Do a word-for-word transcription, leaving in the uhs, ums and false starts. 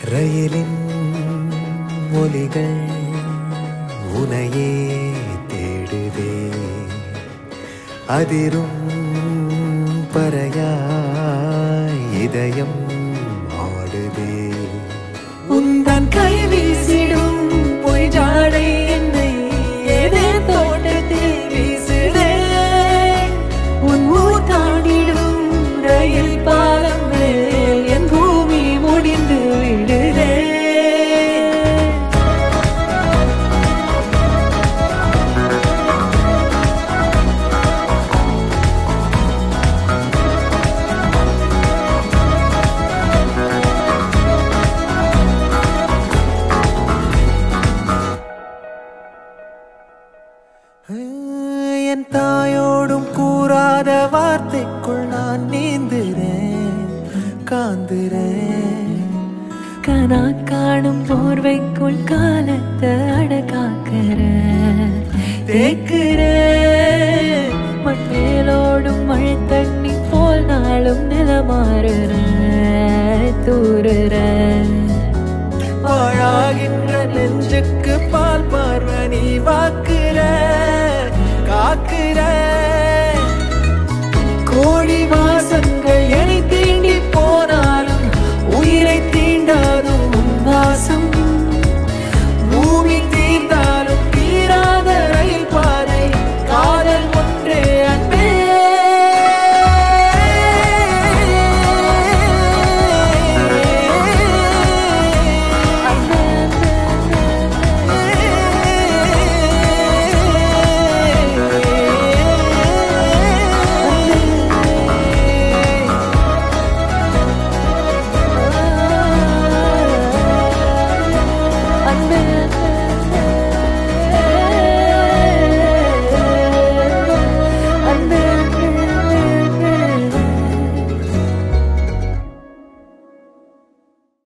ரயிலின் ஒலிகள் உனையே தேடுதே அதிரும் பறையாய் இதயம் ஆடுதே உந்தன் கை வீசிடும் பொய் ஜாடை என்னை ஏதே தோட்டத்தில் வீசுதே உன் ஊர் தாண்டிடும் ரயில் பாலம் மேல் என் பூமி முடிந்து விடுதே என் தாயோடும் கூறாத வார்த்தைக்குள் நான் நீந்துறேன் காந்துறேன் கனா காணும் போர்வைக்குள் காலத்தை அடக்காக்கிற தேக்கு